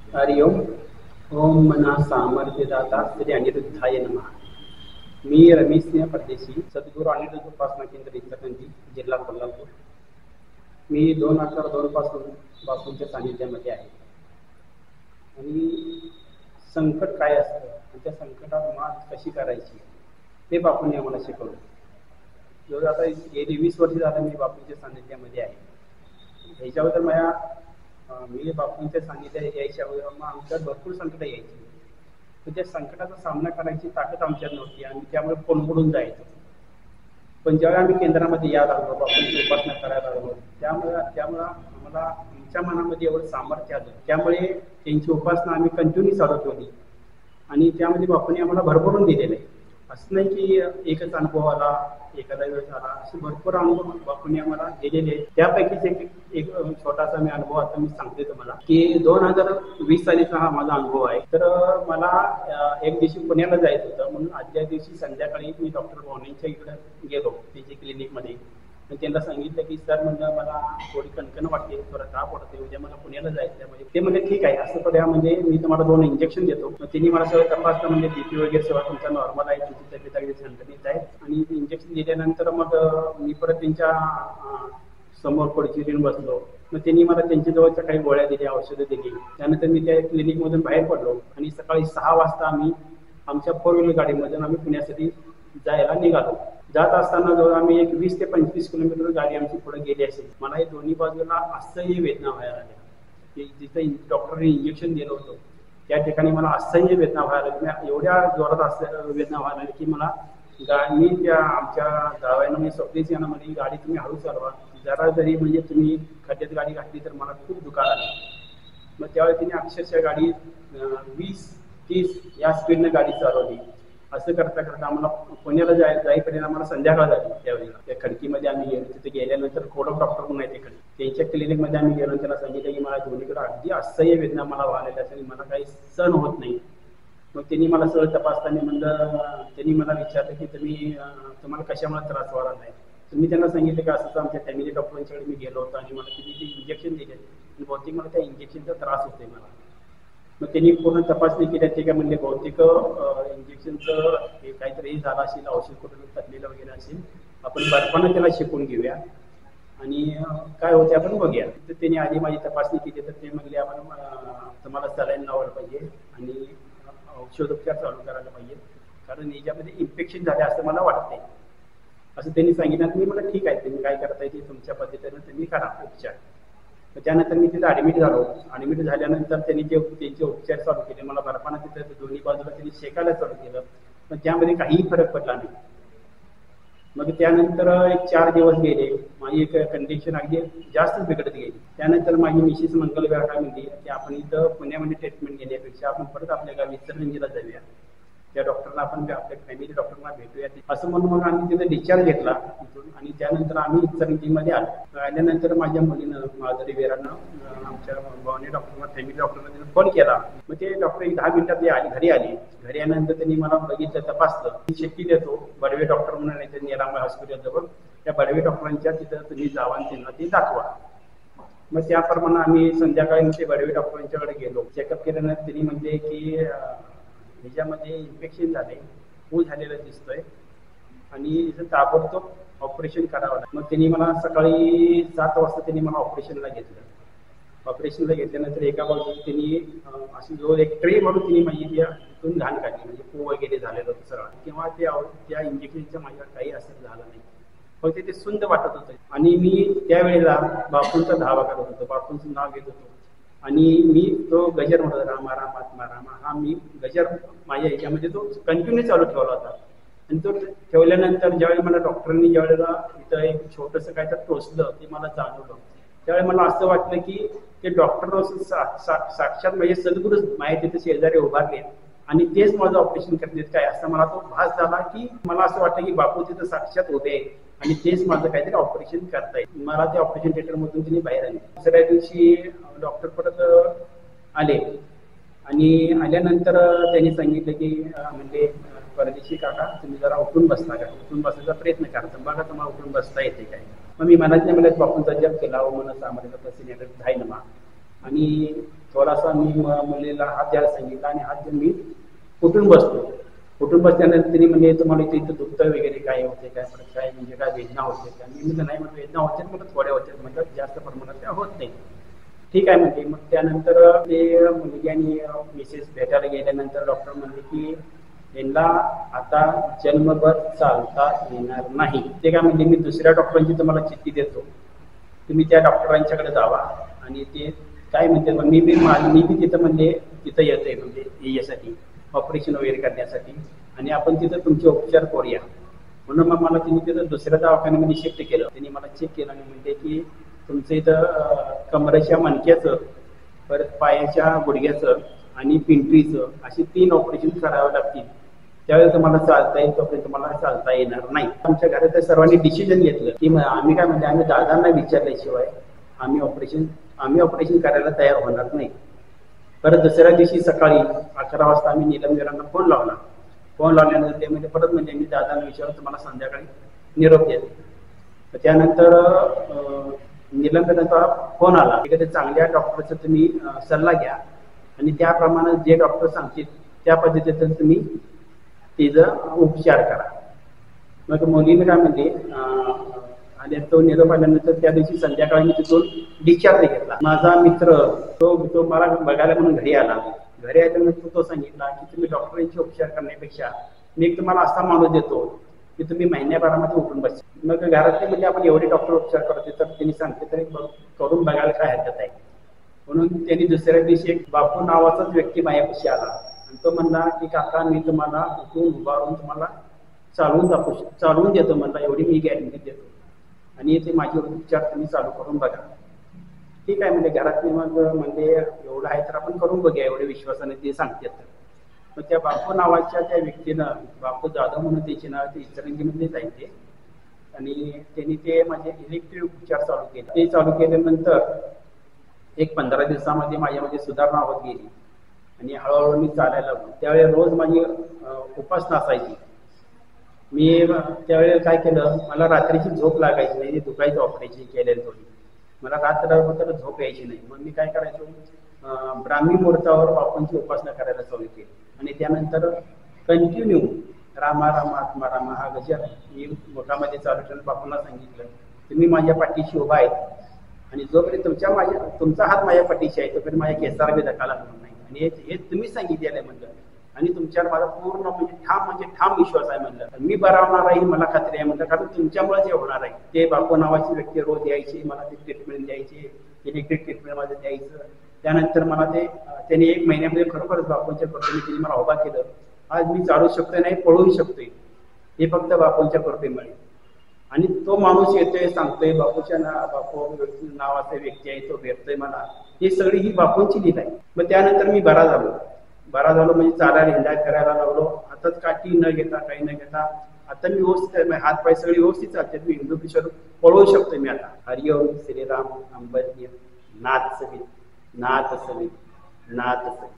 हरि ओम. ओम मना सामर्थ्यदाता श्री अनिरुद्धाय नमः. मी रमेश सिंह परदेशी, सद्गुरू अनिरुद्ध उपासना केंद्र इचलकरंजी, जिल्हा कोल्हापूर. मी 2002 पासूनच्या सानिध्यामध्ये आहे. आणि संकट काय असतं आणि त्या संकटात मात कशी करायची ते बापूंनी आम्हाला शिकवलं. जवळ आता गेली 20 वर्ष झालं मी बापूंच्या सानिध्यामध्ये आहे. ह्याच्याबद्दल मी बापूंच्या सानिध्यात यायच्या अगोदर आमच्यात भरपूर संकट यायची. तर त्या संकटाचा सामना करायची ताकद आमच्यात नव्हती आणि त्यामुळे कोलमडून जायचं. पण ज्यावेळी आम्ही केंद्रामध्ये यायला लागलो, बापूंची उपासना करायला लागलो, त्यामुळं आम्हाला आमच्या मनामध्ये एवढं सामर्थ्य आलं. त्यामुळे त्यांची उपासना आम्ही कंटिन्यू चालू ठेवली आणि त्यामध्ये बापूंनी आम्हाला भरभरून दिलेलं आहे. असं नाही की एकच अनुभव आला, एखादा वेळेस आला, असे भरपूर अनुभव बापूंनी आम्हाला दिलेले आहेत. त्यापैकीच एक छोटासा मी अनुभव आता मी सांगते तुम्हाला की 2020 सालीचा हा माझा अनुभव आहे. तर मला एक दिवशी पुण्याला जायचं होतं, म्हणून आदल्या दिवशी संध्याकाळी मी डॉक्टर भवानींच्या इकडे गेलो, त्याच्या क्लिनिकमध्ये. त्यांना सांगितलं की सर म्हणजे मला थोडी कणकण वाटते, थोडा ताप वाटते, उद्या मला पुण्याला जायचं आहे. म्हणजे ते म्हणजे ठीक आहे, असं करूया, म्हणजे मी तुम्हाला 2 इंजेक्शन देतो. मग त्यांनी मला सगळं तपासलं, म्हणजे बीपी वगैरे सगळं तुमचा नॉर्मल आहे, तुमची तब्येत अगदी झणझणीत आहे. आणि इंजेक्शन दिल्यानंतर मग मी परत त्यांच्या समोर खुर्चीवर येऊन बसलो. मग त्यांनी मला त्यांच्या जवळच्या काही गोळ्या दिल्या, औषधं दिली. त्यानंतर मी त्या क्लिनिकमधून बाहेर पडलो आणि सकाळी 6 वाजता आम्ही आमच्या 4 व्हीलर गाडीमधून आम्ही पुण्यासाठी जायला निघालो. जात असताना जवळ आम्ही एक 20 ते 25 किलोमीटर गाडी आमची पुढे गेली असेल. मला हे दोन्ही बाजूला असह्य वेदना व्हायला लागल्या. की जिथं डॉक्टरने इंजेक्शन दिलं होतं त्या ठिकाणी मला असह्य वेदना व्हायला लागल्या. एवढ्या जोरात वेदना व्हायला लागल्या की मला मी त्या आमच्या जावयानं मी स्वप्नीच यांना म्हणजे गाडी तुम्ही हळू चालवा, जरा जरी म्हणजे तुम्ही खड्ड्यात गाडी घातली तर मला खूप दुखायला लागलं. मग त्यावेळी तिने अक्षरशः गाडी 20-30 या स्पीडनं गाडी चालवली. असं करता करता आम्हाला पुण्याला जाईपर्यंत आम्हाला संध्याकाळ झाली. त्यावेळेला त्या खडकीमध्ये आम्ही गेलो. तिथे गेल्यानंतर कोडक डॉक्टर म्हणून आहे तिकडे, त्यांच्या क्लिनिकमध्ये आम्ही गेलो. त्याला सांगितलं की मला दोन्हीकडे अगदी असह्य वेदना मला व्हायला असं मला काही सहन होत नाही. मग त्यांनी मला सगळं तपासताना त्यांनी मला विचारलं की तुम्हाला कशामुळे त्रास व्हायला नाही. तुम्ही त्यांना सांगितलं की असं आमच्या फॅमिली डॉक्टरांच्याकडे मी गेलो होतो आणि मला तिने ते इंजेक्शन दिले आणि बहुतेक मला त्या इंजेक्शनचा त्रास होतोय मला. मग त्यांनी पूर्ण तपासणी केली. ते काय म्हणले बहुतेक इंजेक्शनचं हे काहीतरी झालं असेल, औषध कुठं टाकलेलं वगैरे असेल, आपण बर्फानं त्याला शिकून घेऊया आणि काय होते आपण बघूया. तर त्यांनी आधी माझी तपासणी केली. तर ते म्हणले आपण तुम्हाला सलाईन लावायला पाहिजे आणि औषधोपचार चालू करायला पाहिजे, कारण याच्यामध्ये इन्फेक्शन झाले असं मला वाटतंय, असं त्यांनी सांगितलं. मी म्हटलं ठीक आहे, तुम्ही काय करताय ते तुमच्या पद्धतीनं तुम्ही करा उपचार. तर त्यानंतर मी तिथं ॲडमिट झालो. ॲडमिट झाल्यानंतर त्यांनी त्यांचे उपचार चालू केले. मला बर्फानं तिथं दोन्ही बाजूला त्यांनी शेकायला चालू केलं, पण त्यामध्ये काहीही फरक पडला नाही. मग त्यानंतर एक 4 दिवस गेले. माझी एक कंडिशन अगदी जास्तच बिघडत गेली. त्यानंतर माझी मिसेस मंगलवेळा काय म्हणली की आपण इथं पुण्यामध्ये ट्रीटमेंट घेण्यापेक्षा आपण परत आपल्या गावी इचलकरंजीला जाऊया, त्या डॉक्टरला आपण आपल्या फॅमिली डॉक्टरला भेटूया, असं म्हणून मग आम्ही तिथे डिस्चार्ज घेतला तिथून. आणि त्यानंतर आम्ही इचलकरंजीमध्ये आलो. आल्यानंतर माझ्या मुलीनं माधुरी वेरानं आमच्या भवानी डॉक्टरला फॅमिली डॉक्टरला तिने फोन केला. मग ते डॉक्टर एक 10 मिनिटात घरी आले. घरी आल्यानंतर त्यांनी मला बघितलं, तपासलं. मी शेट्टी देतो बडवे डॉक्टर म्हणून आहे, ते निरामय हॉस्पिटल जवळ. त्या बडवे डॉक्टरांच्या तिथं तुम्ही जावा आणि त्यांना ते दाखवा. मग त्याप्रमाणे आम्ही संध्याकाळी ते बडवे डॉक्टरांच्याकडे गेलो. चेकअप केल्यानंतर त्यांनी म्हणले की ह्याच्यामध्ये इन्फेक्शन झाले, खूप झालेलं दिसतोय आणि इथं ताबडतोब ऑपरेशन करावं लागतं. मग त्यांनी मला सकाळी 7 वाजता त्यांनी मला ऑपरेशनला घेतलं. ऑपरेशनला घेतल्यानंतर एका बाजूला त्यांनी अशी जवळ एक ट्रे म्हणून त्यांनी माझी तिथून घाण काढली, म्हणजे पू वगैरे झालेलं होतं सगळं. किंवा त्या इंजेक्शनच्या माझ्यावर काही असर झाला नाही, फक्त ते सुंद वाटत होतं. आणि मी त्यावेळेला बापूंचा धावा करत होतो, बापूंचं नाव घेत होतो आणि मी तो गजर म्हणत रामा राम आत्मा रामा, हा मी गजर माझ्या ह्याच्यामध्ये तो कंटिन्यू चालू ठेवला होता. आणि तो ठेवल्यानंतर ज्यावेळी मला डॉक्टरांनी ज्यावेळेला इथं एक छोटंसं काय तर टोचलं ते मला जाणवलं, त्यावेळी मला असं वाटलं की ते डॉक्टर साक्षात म्हणजे सद्गुरू माझ्या तिथे शेजारी उभारले आणि तेच माझं ऑपरेशन करण्यात काय, असं मला तो भास झाला. की मला असं वाटतं की बापू तिथं साक्षात होते आणि तेच माझं काहीतरी ऑपरेशन करताय. मला त्या ऑपरेशन थिएटरमधून तिने बाहेर आले. दुसऱ्या दिवशी डॉक्टर परत आले आणि आल्यानंतर त्यांनी सांगितलं की म्हणजे परदेशी काका तुम्ही जरा उठून बसता का, उठून बसायचा प्रयत्न करा, बघा तुम्हाला उठून बसता येते काय. मग मी मनातल्या मनात बापूंचा जप केला, ओ मन सामर्थ्य प्रसन्न धाय नमा. आणि थोडासा मी मुलीला हात द्यायला सांगितला आणि हात देऊन मी उठून बसलो. उठून बसल्यानंतर तिने म्हणजे तुम्हाला इथं दुखतं वगैरे काय होते काय परत काय म्हणजे काय वेदना होते का? मी म्हणजे नाही म्हणतो वेदना होते मला थोड्या होत्या म्हणजे जास्त प्रमाणात त्या होत नाही. ठीक आहे म्हणते. मग त्यानंतर ते मुलगी आणि मिसेस भेटायला गेल्यानंतर डॉक्टर म्हणले की यांना आता जन्मभर चालता येणार नाही. ते काय म्हणजे मी दुसऱ्या डॉक्टरांची तुम्हाला चिठ्ठी देतो, तुम्ही त्या डॉक्टरांच्याकडे जावा आणि ते काय म्हणते मी बी तिथं म्हणजे तिथं येतोय म्हणजे यासाठी ऑपरेशन वगैरे करण्यासाठी आणि आपण तिथं तुमचे उपचार करूया. म्हणून मग मला तिने तिथं दुसऱ्या दवाखान्यामध्ये शिफ्ट केलं. त्यांनी मला चेक केलं आणि म्हणते की तुमचं इथं कमरेच्या मणक्याचं, परत पायाच्या गुडघ्याचं आणि पिंटरीचं अशी 3 ऑपरेशन करावं लागतील. त्यावेळेस तुम्हाला चालता येईल, तोपर्यंत तुम्हाला चालता येणार नाही. आमच्या घरात सर्वांनी डिसिजन घेतलं की आम्ही काय म्हणजे आम्ही दादांना विचारल्याशिवाय आम्ही ऑपरेशन करायला तयार होणार नाही. परत दुसऱ्या दिवशी सकाळी 11 वाजता आम्ही निलमवीरांना फोन लावला. फोन लावल्यानंतर ते म्हणजे परत म्हणजे मी दादांना विचारून तुम्हाला संध्याकाळी निरोप देते. त्यानंतर निलमवीरांचा फोन आला की चांगल्या डॉक्टरचा तुम्ही सल्ला घ्या आणि त्याप्रमाणे जे डॉक्टर सांगतील त्या पद्धतीने तुम्ही तिचा उपचार करा. मग मुलीने काय म्हणते आणि तो निरोप आल्यानंतर त्या दिवशी संध्याकाळी मी तिथून डिस्चार्ज घेतला. माझा मित्र तो मला बघायला म्हणून घरी आला. घरी आल्यानंतर तो सांगितला की तुम्ही डॉक्टरांचे उपचार करण्यापेक्षा मी एक तुम्हाला असा माणूस देतो की तुम्ही महिन्याभरामध्ये उठून बस. मग घरातले म्हणजे आपण एवढे डॉक्टर उपचार करतो तर त्यांनी सांगते तरी करून बघायला काय हरकत आहे. म्हणून त्यांनी दुसऱ्या दिवशी एक बापू नावाचाच व्यक्ती माझ्यापाशी आला आणि तो म्हणला की काका मी तुम्हाला उठून उभारून तुम्हाला चालवून देतो म्हणला, एवढी मी गॅरंटी देतो आणि ते माझे उपचार तुम्ही चालू करून बघा. ठीक आहे म्हणजे घरातले मग म्हणजे एवढं आहे तर आपण करून बघूया एवढ्या विश्वासाने ते सांगतात. मग त्या बापू नावाच्या त्या व्यक्तीनं, बापू जाधव म्हणून त्याचे नाव ते इचलकरंजीमध्येच आहे ते, आणि त्यांनी ते माझे इलेक्ट्रिक उपचार चालू केले. ते चालू केल्यानंतर एक 15 दिवसामध्ये माझ्यामध्ये सुधारणा होत गेली आणि हळूहळू मी चालायला लागलो. त्यावेळी रोज माझी उपासना असायची. मी त्यावेळेला काय केलं, मला रात्रीची झोप लागायची नाही, दुखायचं ऑपरेशन केलेलं थोडी, मला रात्र झोप यायची नाही. मग मी काय करायचो, ब्राह्मी मुहूर्तावर बापूंची उपासना करायला चालू केली आणि त्यानंतर कंटिन्यू रामा रामा आत्मा रामा हा गजर मी मुखामध्ये चालू ठेवून बापूंना सांगितलं तुम्ही माझ्या पाठीशी उभा आहेत आणि जोपर्यंत तुमचा हात माझ्या पाठीशी आहे तोपर्यंत माझ्या केसाला बी धक्का लागणार नाही आणि हे तुम्ही सांगितलेलं आहे म्हणलं आणि तुमच्यावर माझा पूर्ण म्हणजे ठाम विश्वास आहे म्हणलं. मी बरा होणार आहे मला खात्री आहे म्हणलं, कारण तुमच्यामुळेच हे होणार आहे. ते बापू नावाची व्यक्ती रोज द्यायची मला, ते ट्रीटमेंट द्यायची, इलेक्ट्रिक ट्रीटमेंट माझं द्यायचं. त्यानंतर मला त्यांनी 1 महिन्यामध्ये खरोखरच बापूंच्या कृपेने त्यांनी मला उभा केलं. आज मी चालू शकतोय नाही, पळूही शकतोय, हे फक्त बापूंच्या कृपेमुळे. आणि तो माणूस येतोय सांगतोय बापू नावाचा व्यक्ती आहे तो भेटतोय मला, ही सगळी ही बापूंची लीला आहे. मग त्यानंतर मी बरा झालो म्हणजे चालायला हिंडायला करायला लागलो. हातात काठी न घेता काही न घेता आता मी व्यवस्थित, हात पाय सगळे व्यवस्थित चालते. मी हिंदू किशोर पळवू शकतोय मी आता. हरिओम श्रीराम अंबज्ञ नाथ सवित नाथ सवित नाथ सवित.